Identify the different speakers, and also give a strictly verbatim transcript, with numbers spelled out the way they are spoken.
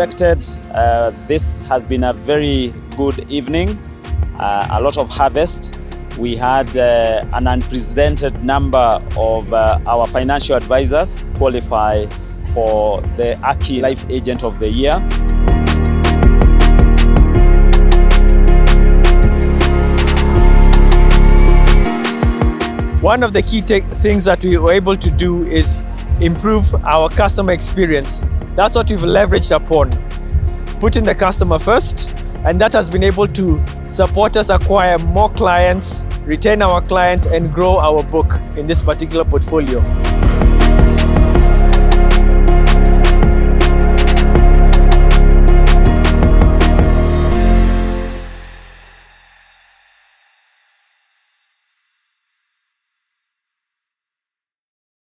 Speaker 1: expected. Uh, this has been a very good evening, uh, a lot of harvest. We had uh, an unprecedented number of uh, our financial advisors qualify for the A K I Life Agent of the Year.
Speaker 2: One of the key things that we were able to do is improve our customer experience. That's what we've leveraged upon, putting the customer first, and that has been able to support us acquire more clients, retain our clients, and grow our book in this particular portfolio.